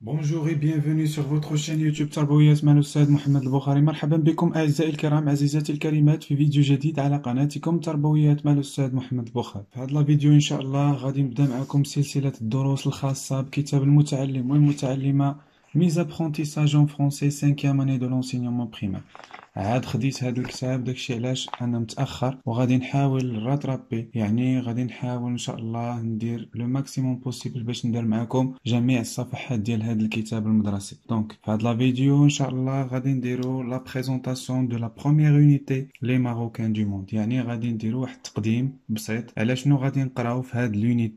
Bonjour et bienvenue sur votre chaîne YouTube تربويات مع الأستاذ محمد البخاري. مرحبا بكم أعزائي الكرام عزيزاتي الكريمات في فيديو جديد على قناتكم تربويات مع الأستاذ محمد البخاري. في هذا الفيديو إن شاء الله غادي نبدأ معكم سلسلة الدروس الخاصة بكتاب المتعلم والمتعلمة Mise apprentissage en français 5e année de l'enseignement primaire. عاد خديت هذا الكتاب داكشي علاش انا متاخر وغادي نحاول راترابي، يعني غادي نحاول ان شاء الله ندير لو ماكسيموم بوسيبل باش ندير معكم جميع الصفحات ديال هذا الكتاب المدرسي. دونك في هذا الفيديو ان شاء الله غادي نديرو لا بريزونطاسيون دو لا بروميير يونيتي لي ماروكان دو موند، يعني غادي نديرو واحد التقديم بسيط على شنو غادي نقراو في هذه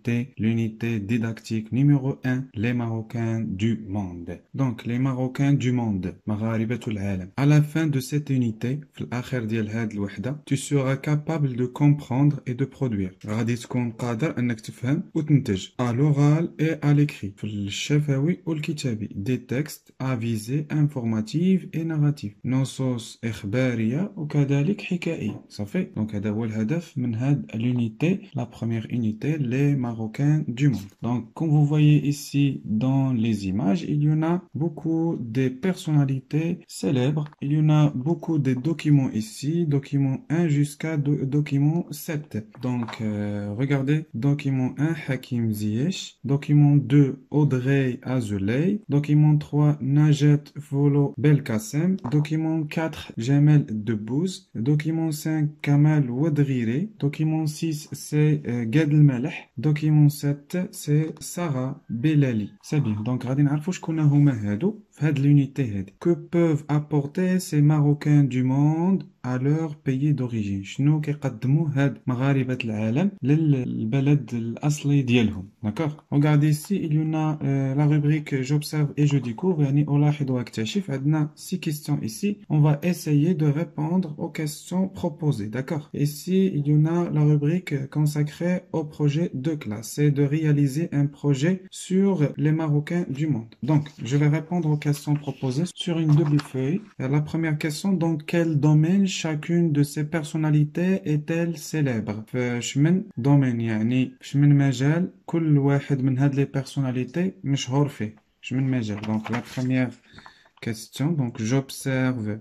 l'unité didactique numéro 1 les Marocains du monde. Donc les Marocains du monde مغاربة العالم. À la fin de cette unité في الآخر ديال هاد الوحدة tu seras capable de comprendre et de produire. غادي تكون قادر أنك تفهم وتنتج à l'oral et à l'écrit في الشفوي والكتابي des textes à visée informative et narrative نصوص إخبارية وكذلك حكائية. صافي. دونك هذا هو الهدف من هاد l'unité, la première unité, les Marocains du monde. Donc comme vous voyez ici dans les images, il y en a beaucoup de personnalités célèbres. Il y en a beaucoup de documents ici, document 1 jusqu'à document 7. Donc, regardez, document 1, Hakim Ziyech, document 2, Audrey Azoulay, document 3, Najet Volo Belkacem, document 4, Jamel Debbouze, document 5, Kamal Ouadriri, document 6, c'est Gad El-Maleh, document 7, c'est Sarah Belali. C'est bien. Donc, غادي نعرفوا شكون هما هادو في هاد l'unité هادي. Que peuvent apporter ces Marocains du monde à leur pays d'origine؟ شنو كيقدموا هاد مغاربة العالم للبلد الأصلي ديالهم. D'accord. Regardez ici, il y en a la rubrique j'observe et je découvre, يعني ألاحظ وأكتشف. عندنا 6 questions ici. On va essayer de répondre aux questions proposées. D'accord. Ici, il y en a la rubrique consacrée au projet de classe. C'est de réaliser un projet sur les Marocains du monde. Donc, je vais répondre aux questions proposées sur une double feuille. La première question, dans quel domaine chacune de ces personnalités est-elle célèbre؟ فشمن domaine يعني شمن مجال كل واحد من هاد les personnalités مشهور فيه. شمن مجال. Donc, la première question, donc j'observe,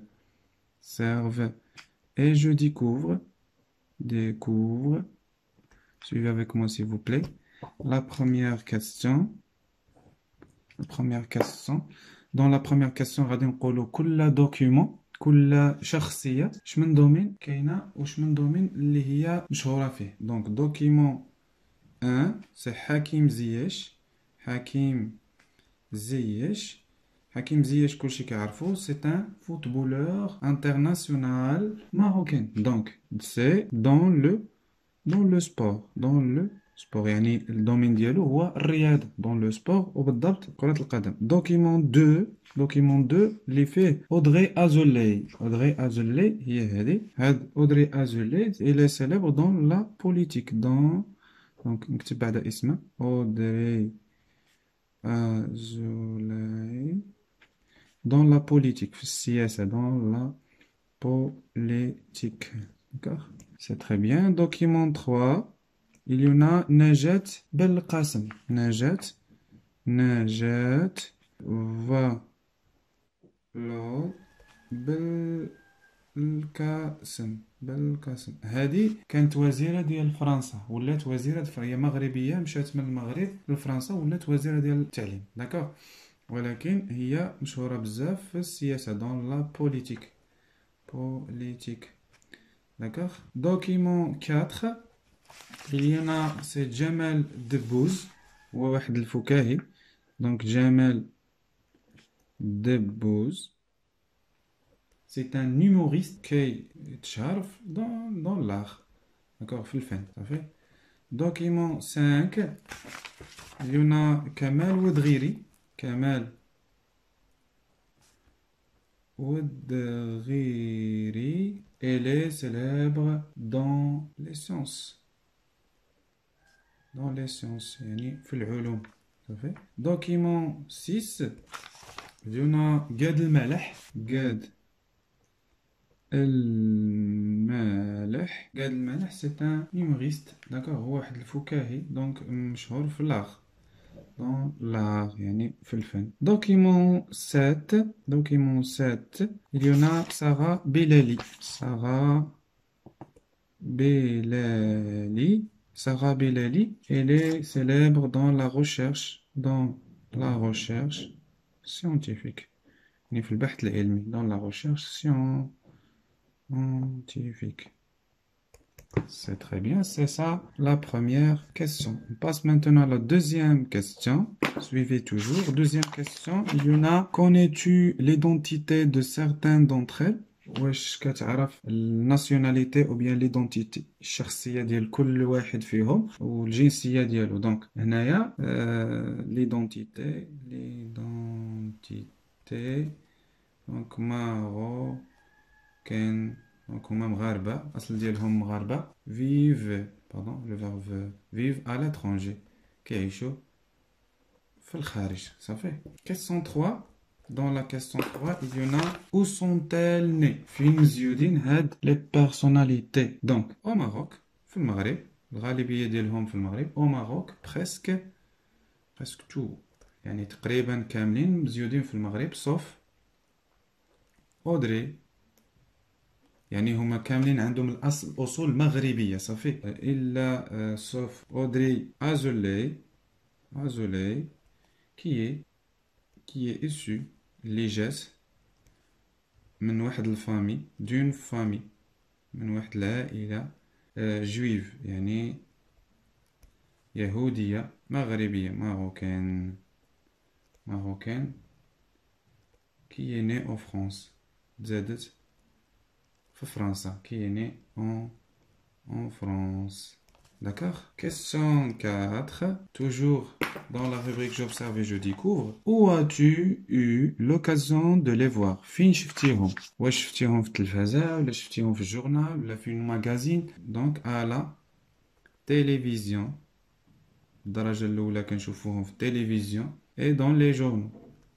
observe et je découvre. Suivez avec moi s'il vous plaît. La première question. Dans la première question غادي نقولوا كل document كل شخصية شمن دومين كاينة وشمن دومين اللي هي مشهورة فيه. Donc document 1 c'est Hakim Ziyech كلشي كيعرفو. C'est un footballeur international marocain. Donc c'est dans le sport يعني الدومين ديالو هو الرياضة dans le sport وبالضبط كرة القدم. document 2 اللي فيه Audrey Azoulay هي هذه. هاد Audrey Azoulay elle est célèbre dans la politique donc نكتب بعد اسمها Audrey Azoulay dans la politique في السياسة dans la politique. D'accord. C'est très bien. Document 3 il y en a Najet Belkacem. Najet Belkacem. هذه كانت وزيرة ديال فرنسا ولات وزيرة هي مغربية مشات من المغرب لفرنسا ولات وزيرة ديال التعليم. داكوغ. ولكن هي مشهورة بزاف في السياسة dans la politique. D'accord. Document 4 il y en a c'est Jamel Debbouze هو واحد الفكاهي. donc Jamel Debbouze c'est un humoriste qui يتشهر dans l'art. d'accord في الفن. صافي. document 5 il y en a Kamal Ouadriri. elle est célèbre dans les sciences. يعني في العلوم. صافي. document 6 il y en a Gad El-Maleh c'est un humoriste. d'accord هو واحد الفكاهي donc مشهور في اللاغ. dans l'art, يعني في الفن. Document 7, document 7, il y en a Sarah Bilali. Sarah Bilali. Sarah Bilali, elle est célèbre dans la recherche scientifique. يعني في البحث العلمي, dans la recherche scientifique. C'est très bien, c'est ça la première question. On passe maintenant à la deuxième question. Suivez toujours. Deuxième question, il y en a. Connais-tu l'identité de certains d'entre elles? واش كتعرف الناسيوناليتي او بيان ليدونتيتي الشخصيه ديال كل واحد فيهم والجنسيه ديالو. دونك هنايا ليدونتيتي دونك ماروكان. دونك هما مغاربه اصل ديالهم مغاربه. فيف باردون لو فيرب فيف à l'étranger كيعيشوا في الخارج. صافي. Question 3. Dans la question 3, il y en a. Où sont-elles nées? فين مزيودين هاد les personnalités. Donc au Maroc, في المغرب. الغالبية ديالهم في المغرب. Au Maroc, presque tout. يعني تقريبا كاملين مزيودين في المغرب sauf أودري. يعني هما كاملين عندهم الأصل أصول مغربية. صافي. إلا sauf أودري Azoulay qui est issu ليجات من واحد الفامي d'une famille من واحد العائلة جويف يعني يهودية مغربية ماروكان qui est né en France تزادت في فرنسا qui est né en France. D'accord. Question 4. Toujours dans la rubrique j'observe et je découvre. Où as-tu eu l'occasion de les voir? فين شفتيهم؟ واش شفتيهم في التلفازة ولا شفتيهم في الجورنال ولا في الماغازين؟ Donc à la télévision. الدرجة الأولى كنشوفوهم في التلفزيون et dans les journaux.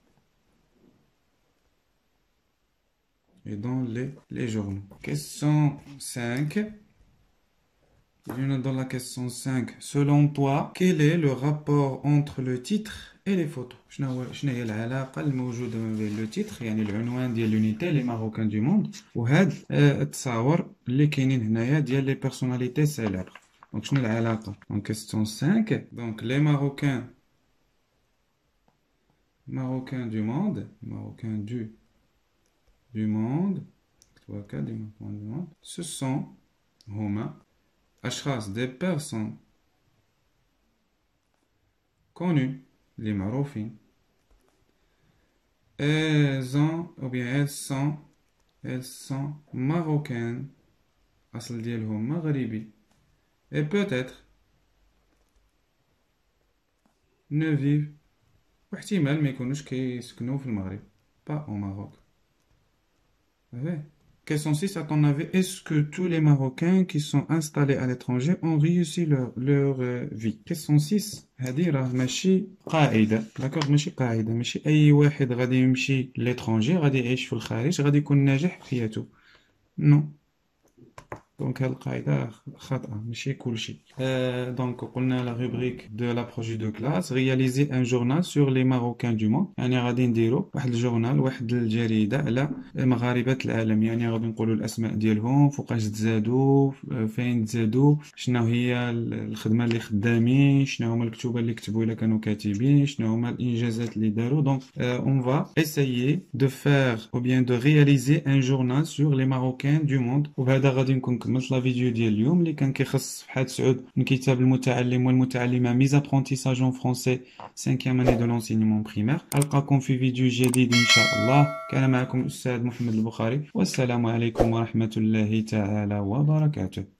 Et dans les journaux. Question 5. Dans la question 5, selon toi, quel est le rapport entre le titre et les photos? شنو هي العلاقة الموجودة ما بين le titre يعني العنوان ديال l'unité les Marocains du monde وهاد التصاور اللي كاينين هنايا ديال les personnalités célèbres. Donc شنو العلاقة؟ En question 5, donc les Marocains du monde, du monde, ce sont هما أشخاص des personnes connues les معروفين. elles sont marocaines أصل ديالهم مغربي et peut-être ne vivent واحتمال ما يكونوش كيسكنوا في المغرب pas au Maroc. Question 6, à ton avis, est-ce que tous les Marocains qui sont installés à l'étranger ont réussi leur vie? Question 6, هذه راه ماشي قاعدة. d'accord ماشي قاعدة ماشي أي واحد غادي يمشي l'étranger غادي يعيش في الخارج غادي يكون ناجح في حياته. non. Donc هاد القاعدة خاطئة ماشي كلشي. donc قلنا la rubrique de la projet de classe réaliser un journal sur les Marocains du monde. يعني غادي نديرو واحد الجورنال واحد الجريدة على مغاربة العالم. يعني غادي نقولوا الأسماء ديالهم فوقاش تزادوا فين تزادوا شنو هي الخدمة اللي خدامين شنو هما الكتوبة اللي كتبوا إلا كانوا كاتبين شنو هما الإنجازات اللي داروا. donc on va essayer de faire ou bien de réaliser un journal sur les Marocains du monde. وبهذا غادي نكون كملت لا فيديو ديال اليوم اللي كان كيخص فحاد سعود من كتاب المتعلم والمتعلمة ميز ابرونتيساج en français 5e année de l'enseignement primaire. ألقاكم في فيديو جديد إن شاء الله. كان معكم الأستاذ محمد البخاري والسلام عليكم ورحمة الله تعالى وبركاته.